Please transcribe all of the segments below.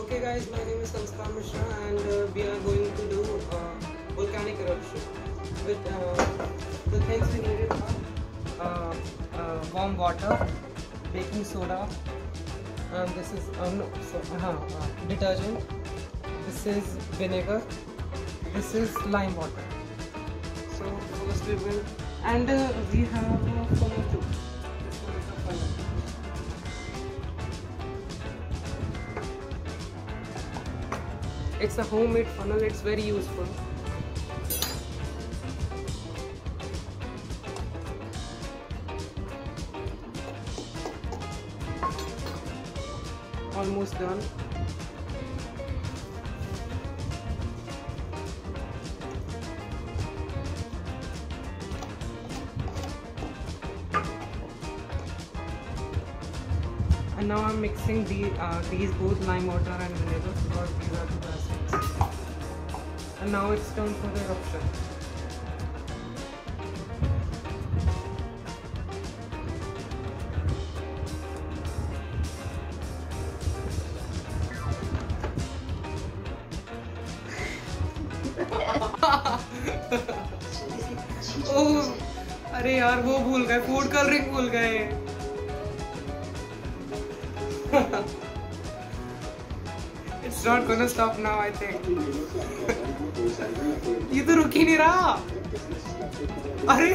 Okay guys, my name is Shreshtha Mishra and we are going to do volcanic eruption. With the things we needed are warm water, baking soda, and this is detergent, this is vinegar, this is lime water. So first we will, and we have a funnel too. This one is a funnel. It's a homemade funnel, it's very useful. Almost done. And now I'm mixing these both lime water and vinegar because these are the acids. And now it's time for the eruption. ओह, अरे यार वो भूल गए, food colouring भूल गए। It's not gonna stop now, I think. ये तो रुक ही नहीं रहा। अरे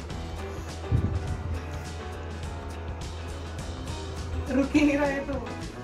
रुक ही नहीं रहा है तो